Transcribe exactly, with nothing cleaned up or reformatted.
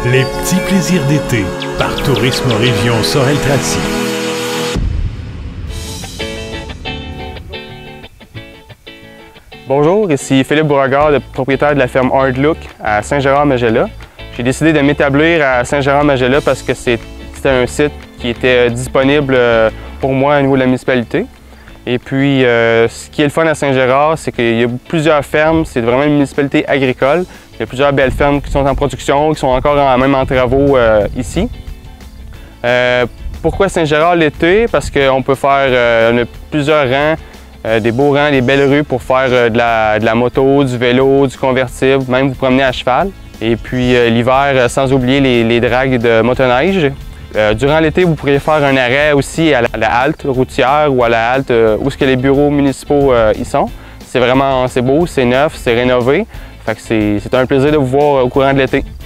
Les petits plaisirs d'été par Tourisme Région Sorel-Tracy. Bonjour, ici Philippe Beauregard, le propriétaire de la ferme Hard Look à Saint-Gérard-Magella. J'ai décidé de m'établir à Saint-Gérard-Magella parce que c'était un site qui était disponible pour moi au niveau de la municipalité. Et puis, euh, ce qui est le fun à Saint-Gérard, c'est qu'il y a plusieurs fermes, c'est vraiment une municipalité agricole. Il y a plusieurs belles fermes qui sont en production, qui sont encore en, même en travaux euh, ici. Euh, pourquoi Saint-Gérard l'été? Parce qu'on peut faire euh, on a plusieurs rangs, euh, des beaux rangs, des belles rues pour faire euh, de, la, de la moto, du vélo, du convertible, même vous promener à cheval. Et puis euh, l'hiver, euh, sans oublier les, les dragues de motoneige. Euh, durant l'été, vous pourriez faire un arrêt aussi à la, à la halte routière ou à la halte euh, où ce que les bureaux municipaux euh, y sont. C'est vraiment c'est beau, c'est neuf, c'est rénové. Fait que c'est un plaisir de vous voir au courant de l'été.